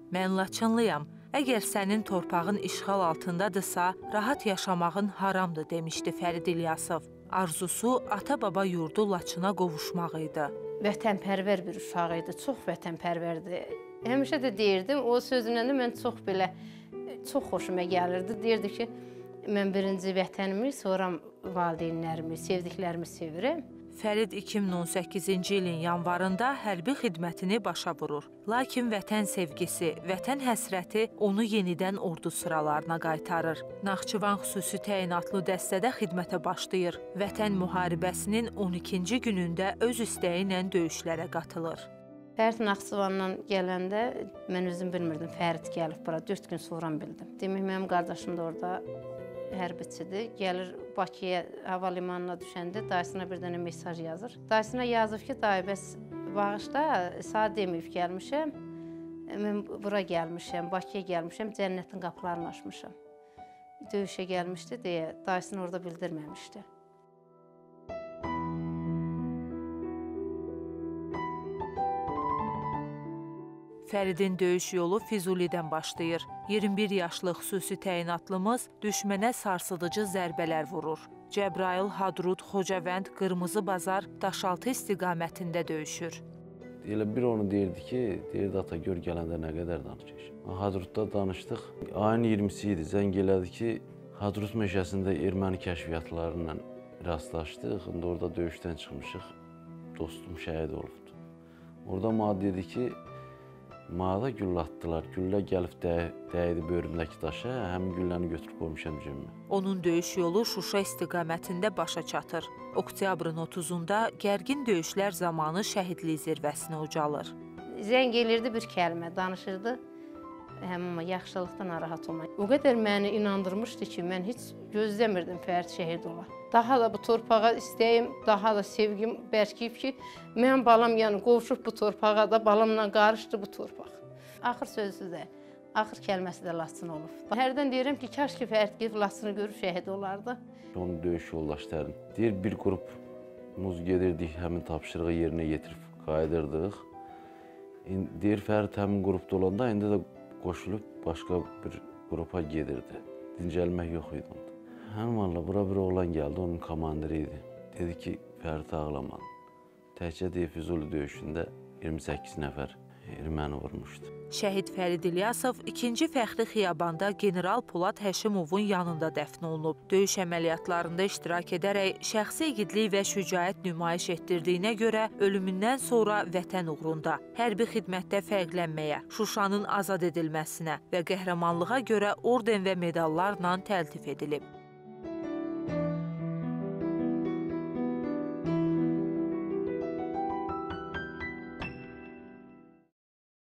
Mən Laçınlıyam. Əgər sənin torpağın işğal altındadırsa, rahat yaşamağın haramdır, demişdi Fərid İlyasov. Arzusu ata-baba yurdu Laçına qovuşmaq idi. Vətənpərvər bir uşaq idi, çox vətənpərvərdi. Həmişə də deyirdim, o sözünə də mən çox xoşuma gəlirdi. Deyirdi ki, mən birinci vətənimi, sonra valideynlərimi, sevdiklərimi sevirəm. Fərid 2018-ci ilin yanvarında hərbi xidmətini başa vurur. Lakin vətən sevgisi, vətən həsrəti onu yenidən ordu sıralarına qaytarır. Naxçıvan xüsusi təyinatlı dəstədə xidmətə başlayır. Vətən müharibəsinin 12-ci günündə öz istəyi ilə döyüşlərə qatılır. Fərid Naxçıvandan gələndə mən özüm bilmirdim, Fərid gəlib bura, 4 gün sonra bildim. Demək, mənim qardaşım da orada hərbiçidir. Gəlir Bakıya, hava limanına düşəndə dayısına bir dənə mesaj yazır. Dayısına yazıb ki, dayı, bəs bağışda, saat deməyib gəlmişəm, mən bura gəlmişəm, Bakıya gəlmişəm, cənnətin qapılarını açmışam. Döyüşə gəlmişdi deyə dayısını orada bildirməmişdi. Fəridin döyüş yolu Füzulidən başlayır. 21 yaşlı xüsusi təyinatlımız düşmənə sarsıdıcı zərbələr vurur. Cəbrayıl, Hadrut, Xocavənd, Qırmızı Bazar, Daşaltı istiqamətində döyüşür. Elə bir onu deyirdi ki, deyirdi ata, gör gələndə nə qədər danışır. Hadrutda danışdıq. Ayın 20-si idi, zəng elədi ki, Hadrut meşəsində erməni kəşfiyyatlarıyla rastlaşdıq. İndi orada döyüşdən çıxmışıq. Dostum şəhid olubdu. Orada mənə dedi ki, mənə da güllə atdılar. Güllə gəlib dəydi bölümdəki daşa, həmin gülləni götürüb qoymuşam cəmə. Onun döyüş yolu Şuşa istiqamətində başa çatır. Oktyabrın 30-unda gərgin döyüşlər zamanı şəhidlik zirvəsinə ucalır. Zəng elirdi, bir kəlmə danışırdı. Amma yaxşılıqdan narahat olmayın. O qədər məni inandırmışdı ki, mən heç gözləmirdim Fərid şəhid olar. Daha da bu torpağa istəyim, daha da sevgim bərkiyib ki, mən balam yəni qovuşub bu torpağa da, balamla qarışdı bu torpaq. Axır sözü də, axır kəlməsi də Laçın olub. Hərdən deyirəm ki, kaş ki Fərid gedib Laçını görüb şəhid olardı. Onun döyüş yoldaşlarım. Deyir, bir qrupumuz gedirdik, həmin tapşırığı yerinə yetirib qayıdırdıq. Deyir, Fərid həmin qrupda olanda, indi də qoşulub başqa bir qrupa gedirdi. Dincəlmək yox idi onda. Həmin valla bura bir oğlan gəldi, onun komandiri idi. Dedi ki, Fərid ağlamadı. Təkcə deyir, Füzuli döyüşündə 28 nəfər erməni vurmuşdu. Şəhid Fərid İlyasov 2-ci Fəxri Xiyabanda General Polad Həşimovun yanında dəfn olunub. Döyüş əməliyyatlarında iştirak edərək şəxsi igidlik və şücaət nümayiş etdirdiyinə görə ölümündən sonra vətən uğrunda, hərbi xidmətdə fərqlənməyə, Şuşanın azad edilməsinə və qəhrəmanlığa görə orden və medallarla təltif edilib.